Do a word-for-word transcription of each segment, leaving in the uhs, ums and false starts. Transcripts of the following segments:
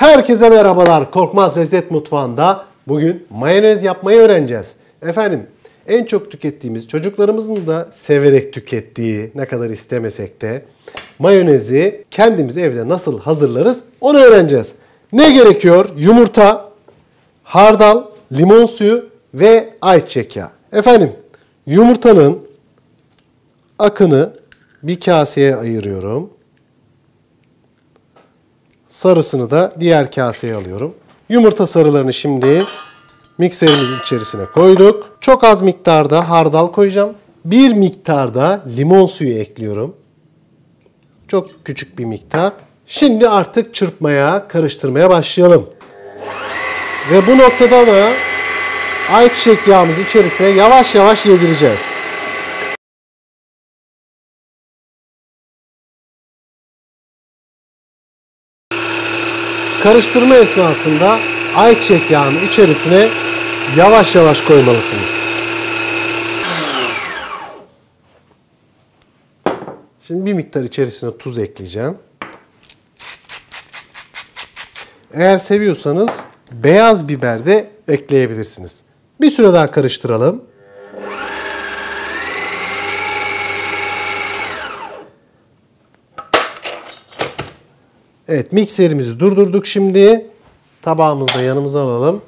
Herkese merhabalar. Korkmaz Lezzet Mutfağı'nda bugün mayonez yapmayı öğreneceğiz. Efendim, en çok tükettiğimiz, çocuklarımızın da severek tükettiği, ne kadar istemesek de mayonezi kendimiz evde nasıl hazırlarız onu öğreneceğiz. Ne gerekiyor? Yumurta, hardal, limon suyu ve ayçiçek yağı. Efendim, yumurtanın akını bir kaseye ayırıyorum. Sarısını da diğer kaseye alıyorum. Yumurta sarılarını şimdi mikserimizin içerisine koyduk. Çok az miktarda hardal koyacağım. Bir miktarda limon suyu ekliyorum. Çok küçük bir miktar. Şimdi artık çırpmaya, karıştırmaya başlayalım. Ve bu noktada da ayçiçek yağımızı içerisine yavaş yavaş yedireceğiz. Karıştırma esnasında ayçiçek yağını içerisine yavaş yavaş koymalısınız. Şimdi bir miktar içerisine tuz ekleyeceğim. Eğer seviyorsanız beyaz biber de ekleyebilirsiniz. Bir süre daha karıştıralım. Evet, mikserimizi durdurduk şimdi. Tabağımızı da yanımıza alalım.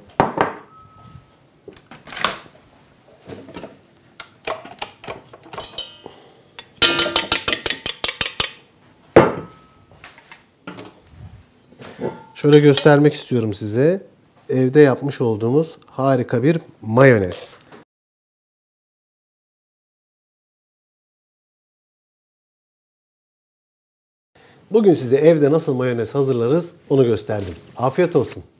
Şöyle göstermek istiyorum size. Evde yapmış olduğumuz harika bir mayonez. Bugün size evde nasıl mayonez hazırlarız onu gösterdim. Afiyet olsun.